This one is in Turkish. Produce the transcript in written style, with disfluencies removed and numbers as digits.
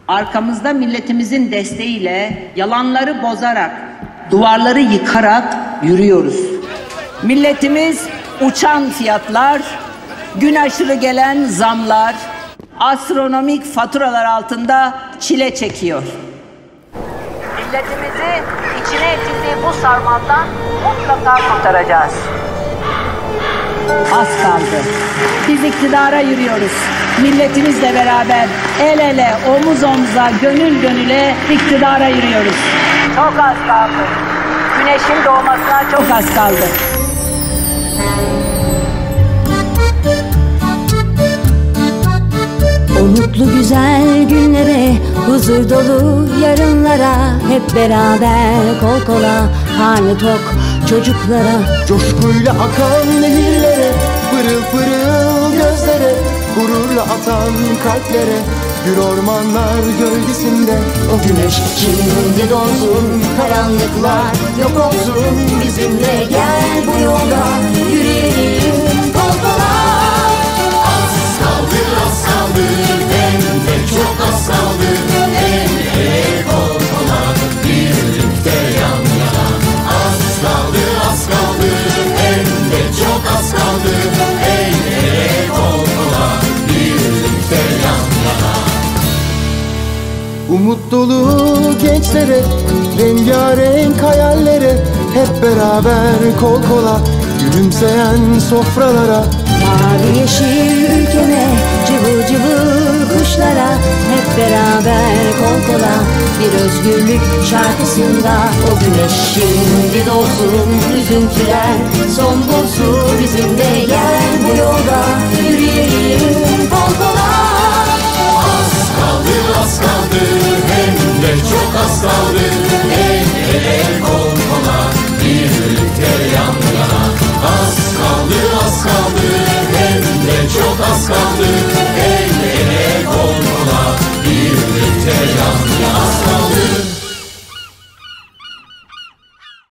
Arkamızda milletimizin desteğiyle yalanları bozarak, duvarları yıkarak yürüyoruz. Milletimiz uçan fiyatlar, gün aşırı gelen zamlar, astronomik faturalar altında çile çekiyor. Milletimizi içine etildiği bu sarmaldan mutlaka kurtaracağız. Az kaldı. Biz iktidara yürüyoruz. Milletimizle beraber el ele, omuz omuza, gönül gönüle iktidara yürüyoruz. Çok az kaldı. Güneşin doğmasına çok az kaldı. O mutlu güzel günlere, huzur dolu yarınlara, hep beraber kol kola, karnı tok çocuklara. Coşkuyla akan nehirlere, pırıl pırıl gözlere, gururla atan kalplere, gül ormanlar gölgesinde. O güneş şimdi doğsun, karanlıklar yok olsun, bizimle gel bu yolda yürüyelim kol kola. Az kaldı, az kaldı, hem de çok az kaldı, el ele kol kola, birlikte yan yana. Az kaldı, az kaldı, hem de çok az kaldı, el ele kol kola, birlikte yan yana. Umut dolu gençlere, rengarenk hayallere, hep beraber kol kola, gülümseyen sofralara. Mavi yeşil ülkeme, cıvıl cıvıl kuşlara, hep beraber kol kola, bir özgürlük şarkısında. O güneş şimdi doğsun, üzüntüler son bulsun, bizimle gel bu yolda yürüyelim kol kola. Az kaldı, az kaldı, hem de çok az kaldı, el ele kol kola, birlikte yan yana. Az kaldı, az kaldı, hem de çok az kaldı, el ele kol kola, birlikte yan yana. Az kaldı.